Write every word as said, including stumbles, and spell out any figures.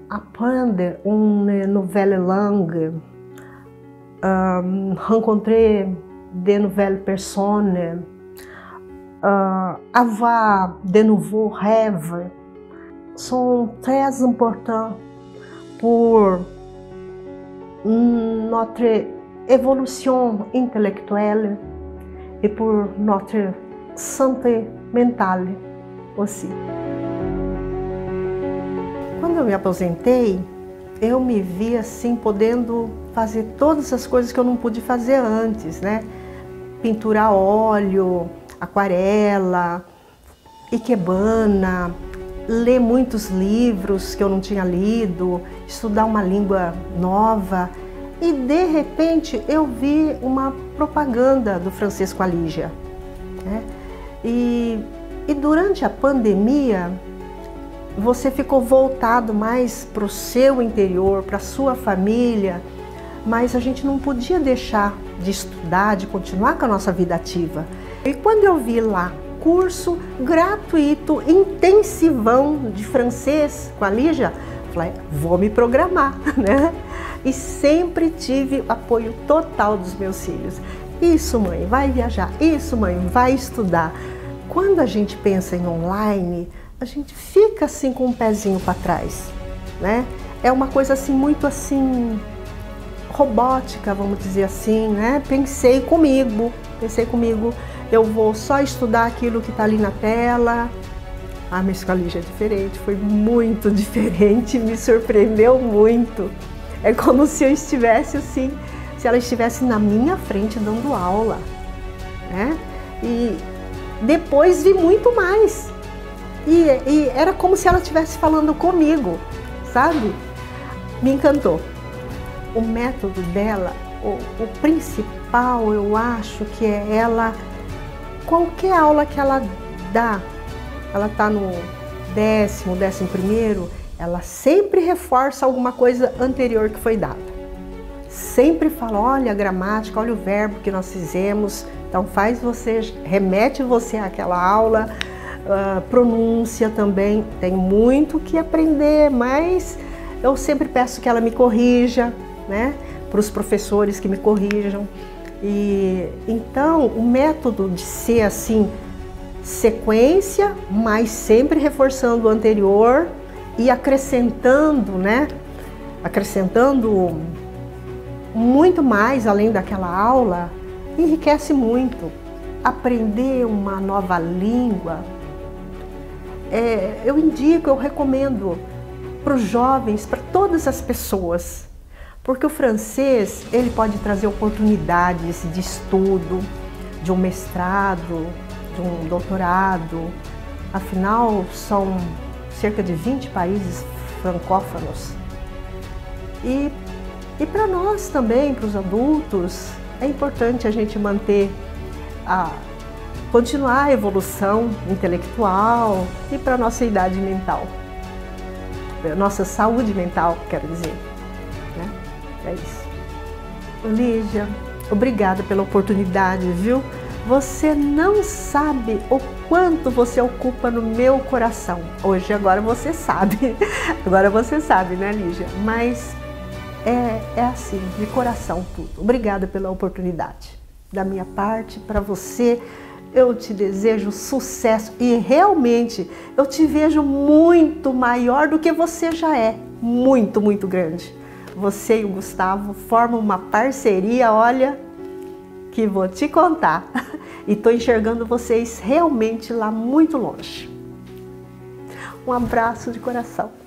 apprendre une nouvelle langue, euh, rencontrer de nouvelles personnes, euh, avoir de nouveaux rêves, sont très importants pour notre évolution intellectuelle e por notre santé mental aussi. Quando eu me aposentei, eu me vi assim podendo fazer todas as coisas que eu não pude fazer antes, né? Pintura a óleo, aquarela, ikebana, ler muitos livros que eu não tinha lido, estudar uma língua nova. E de repente eu vi uma propaganda do Francisco Alígia, né? E, e durante a pandemia, você ficou voltado mais para o seu interior, para a sua família, mas a gente não podia deixar de estudar, de continuar com a nossa vida ativa. E quando eu vi lá, curso gratuito, intensivão de francês com a Lígia, falei, vou me programar, né? E sempre tive apoio total dos meus filhos. Isso, mãe, vai viajar. Isso, mãe, vai estudar. Quando a gente pensa em online, a gente fica assim com um pezinho para trás, né? É uma coisa assim muito assim robótica, vamos dizer assim, né? Pensei comigo, pensei comigo, eu vou só estudar aquilo que está ali na tela. Ah, mas com a Lígia é diferente, foi muito diferente, me surpreendeu muito. É como se eu estivesse assim, se ela estivesse na minha frente dando aula, né? E depois vi muito mais. E, e era como se ela estivesse falando comigo, sabe? Me encantou. O método dela, o, o principal, eu acho que é ela, qualquer aula que ela dá, ela está no décimo, décimo primeiro, ela sempre reforça alguma coisa anterior que foi dada. Sempre fala, olha a gramática, olha o verbo que nós fizemos, então faz você, remete você àquela aula, uh, pronúncia também, tem muito que aprender, mas eu sempre peço que ela me corrija, né? Para os professores que me corrijam. E então o método de ser assim, sequência, mas sempre reforçando o anterior e acrescentando, né? Acrescentando muito mais além daquela aula, enriquece muito. Aprender uma nova língua, é, eu indico, eu recomendo para os jovens, para todas as pessoas, porque o francês ele pode trazer oportunidades de estudo, de um mestrado, de um doutorado. Afinal, são cerca de vinte países francófonos. E, e para nós também, para os adultos, é importante a gente manter, a, continuar a evolução intelectual e para a nossa idade mental, nossa saúde mental, quero dizer, né? É isso. Lígia, obrigada pela oportunidade, viu? Você não sabe o quanto você ocupa no meu coração. Hoje, agora você sabe. Agora você sabe, né, Lígia? Mas é, é assim, de coração tudo. Obrigada pela oportunidade. Da minha parte, para você, eu te desejo sucesso. E realmente, eu te vejo muito maior do que você já é. Muito, muito grande. Você e o Gustavo formam uma parceria, olha, que vou te contar. E estou enxergando vocês realmente lá muito longe. Um abraço de coração.